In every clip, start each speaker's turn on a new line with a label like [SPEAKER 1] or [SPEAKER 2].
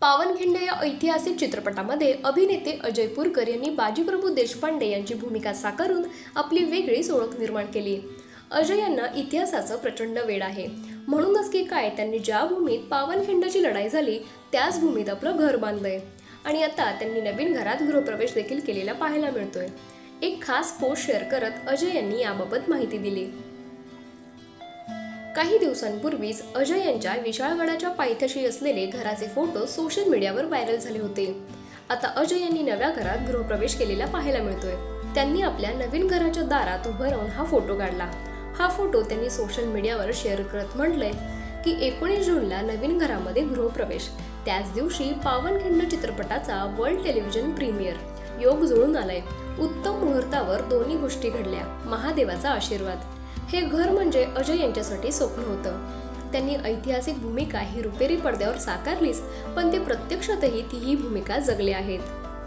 [SPEAKER 1] पावनखिंड या ऐतिहासिक चित्रपटामध्ये अभिनेते अजय पुरकर यांनी बाजीप्रभू देशपांडे यांची भूमिका साकारून आपली वेगळीच ओळख निर्माण केली। अजय यांना इतिहासाचं प्रचंड वेड आहे, म्हणूनच की काय त्यांनी ज्या भूमीत पावनखिंडची लढाई झाली त्याच भूमीत आपलं घर बांधलंय आणि आता त्यांनी नवीन घरात गृहप्रवेश देखील केलेला पाहायला मिळतोय। एक खास पोस्ट शेअर करत अजय यांनी याबाबत माहिती दिली। काही दिवसांपूर्वीच अजय यांच्या विशाळगडाच्या पायथ्याशी असलेले घराचे फोटो सोशल मीडियावर व्हायरल झाले होते। आता अजय यांनी नव्या घरात गृहप्रवेश केलेला पाहायला मिळतोय। त्यांनी आपल्या नवीन घराच्या दारात उभं राहून हा फोटो काढला। हा फोटो त्यांनी सोशल मीडियावर शेअर करत म्हटलंय की 19 जूनला नवीन घरामध्ये गृहप्रवेश, त्याच दिवशी पावनखिंड चित्रपटाचा वर्ल्ड टेलिव्हिजन प्रीमियर योग जुळून आलाय। उत्तम मुहूर्तावर दोन्ही गोष्टी घडल्या, महादेवाचा आशीर्वाद। हे घर म्हणजे अजय यांच्यासाठी स्वप्न होतं। त्यांनी ऐतिहासिक भूमिका ही रुपेरी पडद्यावर साकारलीच, पण ते प्रत्यक्षातही तीही भूमिका जगले आहेत।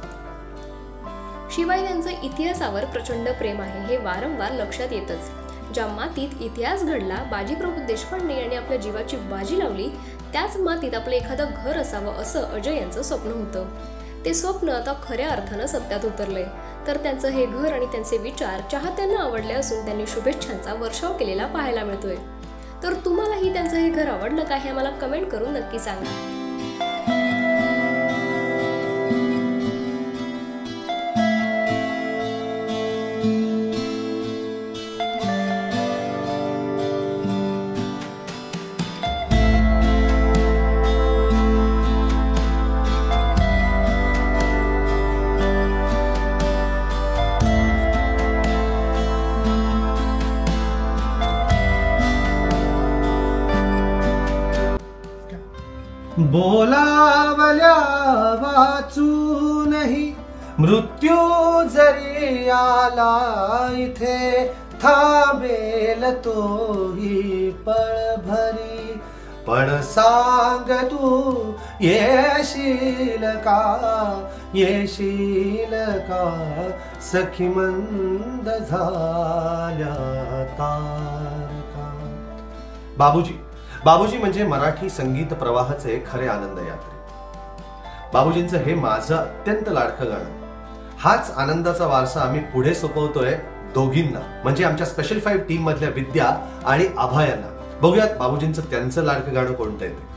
[SPEAKER 1] शिवाय त्यांचं इतिहासावर प्रचंड प्रेम आहे हे वारंवार लक्षात येतच। ज्या मातीत इतिहास घडला, बाजीप्रभू देशपांडे यांनी आपल्या जीवाची बाजी लावली, त्याच मातीत आपलं एखादं घर असावं असं अजय यांचं स्वप्न होतं। ते स्वप्न आता खऱ्या अर्थानं सत्यात उतरलंय। तर त्यांचं हे घर आणि त्यांचे विचार चाहत्यांना आवडले असून त्यांनी शुभेच्छांचा वर्षाव केलेला पाहायला मिळतोय। तर तुम्हालाही त्यांचं हे घर आवडलं का हे मला कमेंट करून नक्की सांगा।
[SPEAKER 2] बोलावल्या वाचूनही मृत्यू जरी आला इथे, थांबेल तोही पळभरी। पण सांग तू येशील का सखी मंद झाल्या तारका। बाबूजी म्हणजे मराठी संगीत प्रवाहाचे खरे आनंद यात्री। बाबूजींचं हे माझं अत्यंत लाडकं गाणं। हाच आनंदाचा वारसा आम्ही पुढे सोपवतोय दोघींना, म्हणजे आमच्या स्पेशल 5 टीम मधल्या विद्या आणि आभा यांना। बघूयात बाबूजींचं त्यांचं लाडकं गाणं कोणतं आहे ते।